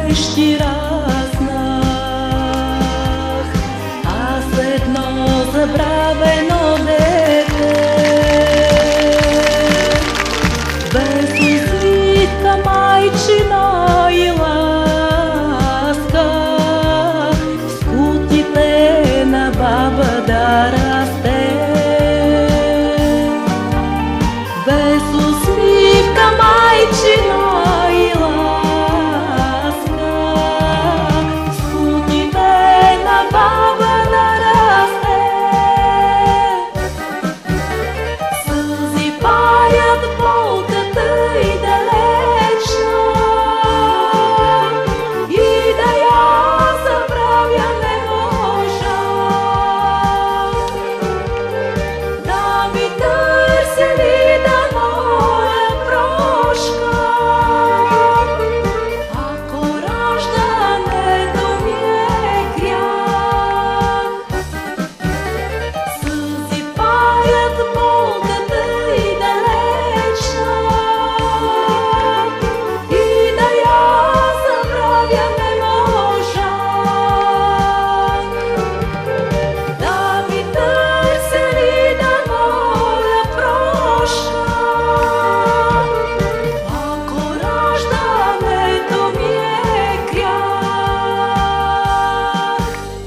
щи разнах, аз едно забравено дете. Без усмивка майчина и ласка, в скутите на баба да расте. Без усмивка майчина и ласка, в скутите на баба да расте. Сълзи паят болката и далечна, и да я забравя не можа. Да ми търсили да моля прошка, ако раждането ми е грях. Сълзи паят болката и далечна, и да я забравя не можа. Да ми търсили да моля прошка, ако раждането ми е грях.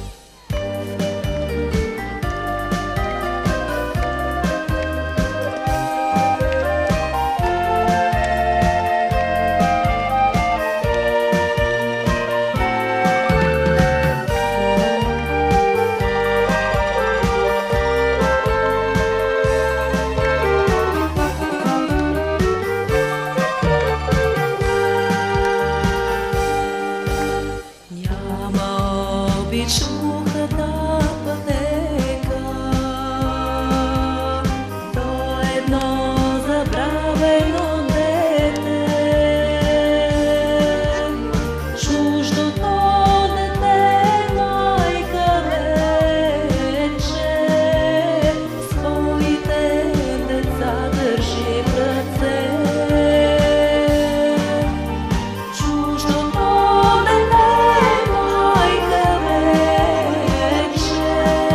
Няма обич ухата пътека до едно забравено дете. Чуждото дете майка вече своите деца държи в ръце. Чуждото дете майка вече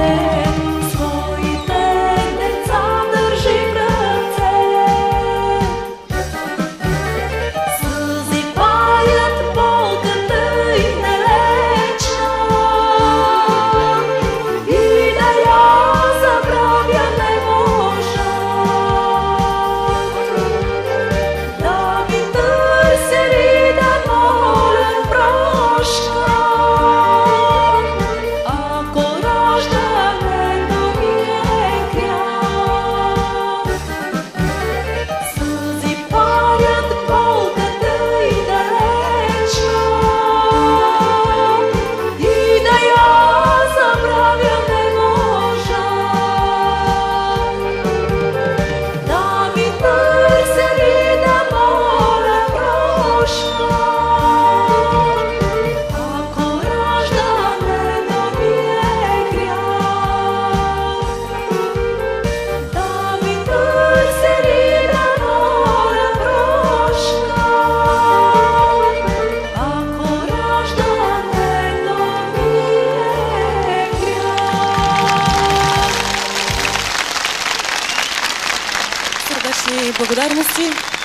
своите деца държи в ръце. Сълзи паят болката и далечна, и да я забравя не можа. Да ми търсили да моля прошка, ако раждането ми е грях. Сълзи паят болката и далечна, и да я забравя не можа. Да ми търсили да моля прошка, ако раждането ми е грях. Да ми търсили да моля прошка, ако раждането ми е грях. Сърдечни благодарности.